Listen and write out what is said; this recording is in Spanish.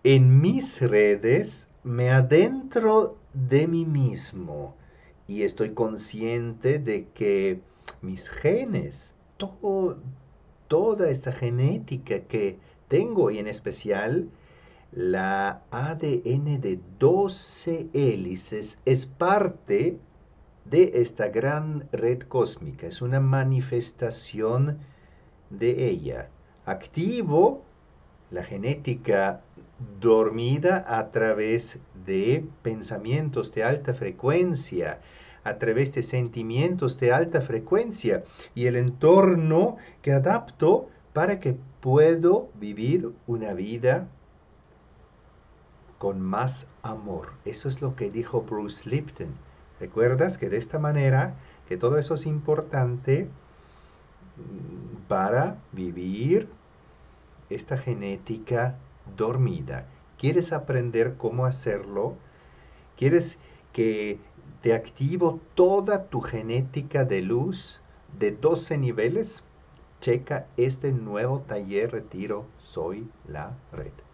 En mis redes me adentro de mí mismo y estoy consciente de que mis genes, toda esta genética que tengo y en especial la ADN de 12 hélices es parte de esta gran red cósmica, es una manifestación de ella. Activo la genética dormida a través de pensamientos de alta frecuencia, a través de sentimientos de alta frecuencia y el entorno que adapto para que puedo vivir una vida con más amor. Eso es lo que dijo Bruce Lipton. ¿Recuerdas que de esta manera, que todo eso es importante para vivir esta genética dormida? ¿Quieres aprender cómo hacerlo? ¿Quieres que te activo toda tu genética de luz de 12 niveles? Checa este nuevo taller retiro Soy la Red.